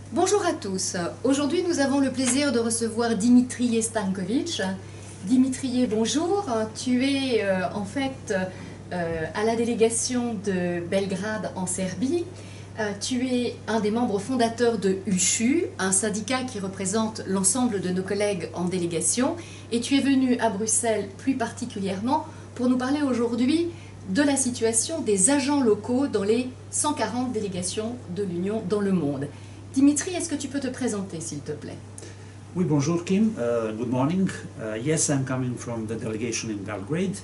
Bonjour à tous. Aujourd'hui, nous avons le plaisir de recevoir Dimitrie Stankovic. Dimitrie, bonjour. Tu es en fait à la délégation de Belgrade en Serbie. Tu es un des membres fondateurs de UCHU, un syndicat qui représente l'ensemble de nos collègues en délégation. Et tu es venu à Bruxelles plus particulièrement pour nous parler aujourd'hui de la situation des agents locaux dans les 140 délégations de l'Union dans le monde. Dimitri, est-ce que tu peux te présenter, s'il te plaît? Oui, bonjour Kim, good morning. Yes, I'm coming from the delegation in Belgrade.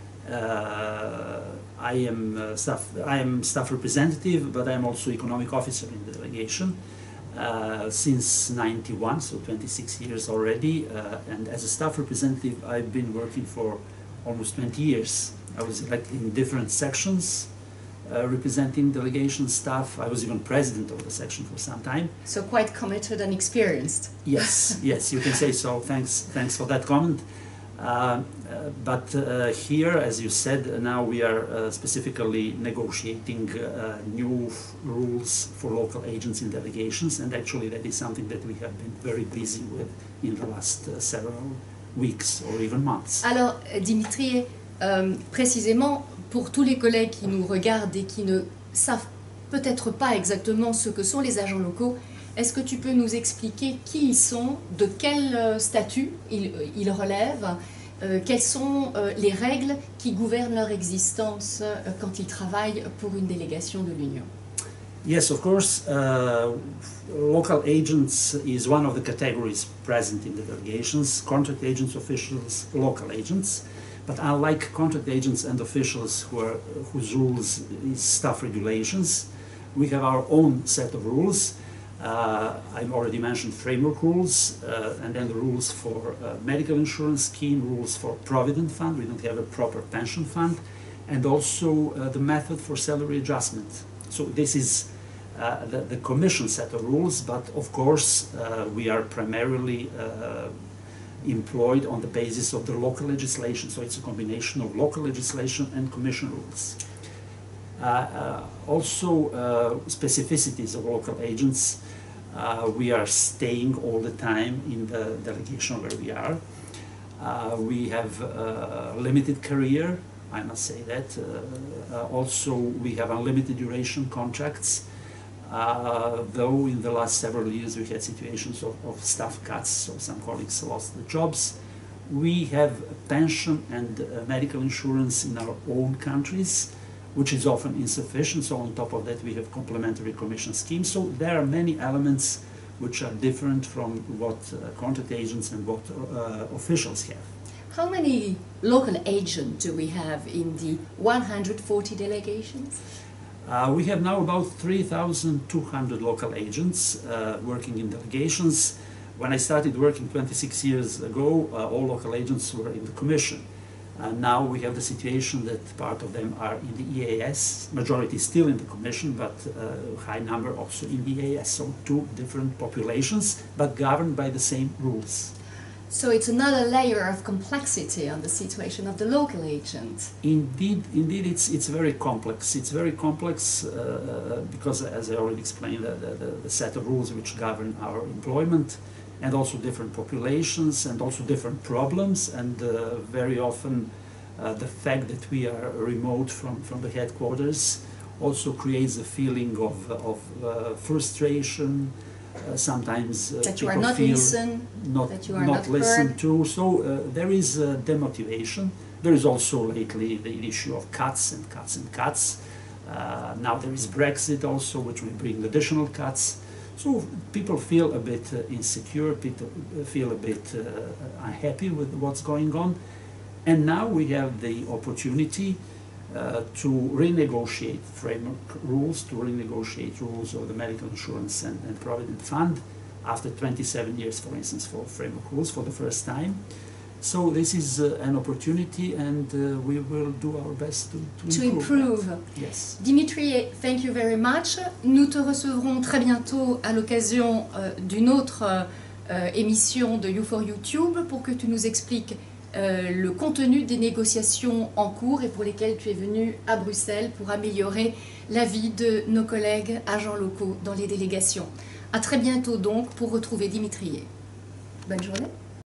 I am staff representative, but I am also economic officer in the delegation since '91, so 26 years already. And as a staff representative, I've been working for almost 20 years. I was elected in different sections, representing delegation staff. I was even president of the section for some time. So quite committed and experienced. Yes, yes, you can say so. Thanks for that comment. But here, as you said, now we are specifically negotiating new rules for local agents in delegations, and actually that is something that we have been very busy with in the last several weeks or even months. Alors, Dimitri, précisément, pour tous les collègues qui nous regardent et qui ne savent peut-être pas exactement ce que sont les agents locaux, est-ce que tu peux nous expliquer qui ils sont, de quel statut ils relèvent, quelles sont les règles qui gouvernent leur existence quand ils travaillent pour une délégation de l'Union? Yes, of course. Local agents is one of the categories present in the delegations. Contract agents, officials, local agents. But unlike contract agents and officials whose rules is staff regulations, we have our own set of rules. I've already mentioned framework rules, and then the rules for medical insurance scheme, rules for provident fund. We don't have a proper pension fund, and also the method for salary adjustment. So this is the Commission set of rules, but of course we are primarily employed on the basis of the local legislation, so it's a combination of local legislation and Commission rules. Also, specificities of local agents. We are staying all the time in the delegation where we are. We have a limited career, I must say that. Also, we have unlimited duration contracts. Though in the last several years we had situations of staff cuts, so some colleagues lost their jobs. We have pension and medical insurance in our own countries, which is often insufficient, so on top of that we have complementary commission schemes. So there are many elements which are different from what contract agents and what officials have. How many local agents do we have in the 140 delegations? We have now about 3,200 local agents working in delegations. When I started working 26 years ago, all local agents were in the Commission. Now we have the situation that part of them are in the EAS, majority still in the Commission, but a high number also in the EAS. So two different populations, but governed by the same rules. So it's another layer of complexity on the situation of the local agent. Indeed, it's very complex. It's very complex because, as I already explained, the set of rules which govern our employment, and also different populations, and also different problems, and very often the fact that we are remote from the headquarters also creates a feeling of frustration. Sometimes that you are people not feel listened, that you are not listened heard. to. So there is demotivation. There is also lately the issue of cuts and cuts and cuts. Now there is Brexit also, which will bring additional cuts. So people feel a bit insecure, people feel a bit unhappy with what's going on. And now we have the opportunity to renegotiate framework rules, to renegotiate rules of the medical insurance and provident fund after 27 years, for instance, for framework rules for the first time. So this is an opportunity, and we will do our best to improve. Yes. Dimitri, thank you very much. Nous te recevrons très bientôt à l'occasion d'une autre émission de U4YouTube pour que tu nous expliques le contenu des négociations en cours et pour lesquelles tu es venu à Bruxelles pour améliorer la vie de nos collègues agents locaux dans les délégations. À très bientôt donc pour retrouver Dimitrié. Bonne journée.